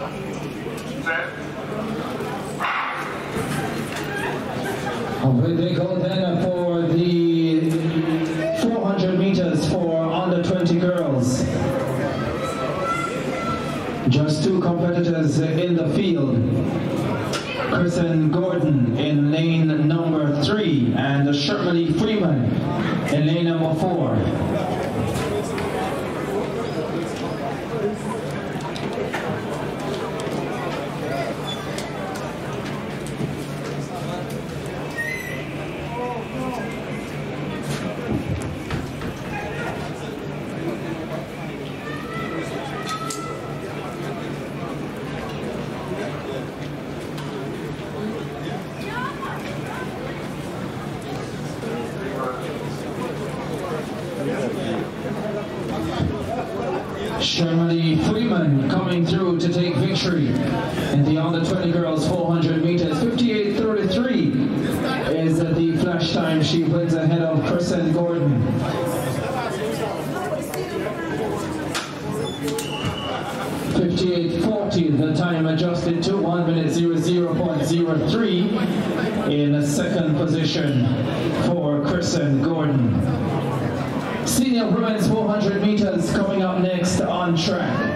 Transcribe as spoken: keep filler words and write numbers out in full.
Away they go then for the four hundred meters for under twenty girls. Just two competitors in the field. Kriss-Ann Gordon in lane number three and Shermalee Freeman in lane number four. Shermalee Freeman coming through to take victory in the under twenty girls four hundred meters. fifty-eight thirty-three is the flash time. She wins ahead of Kriss-Ann Gordon. fifty-eight forty, the time adjusted to one minute zero zero point zero three in the second position for Kriss-Ann Gordon. Senior women's four hundred meters coming up next on track.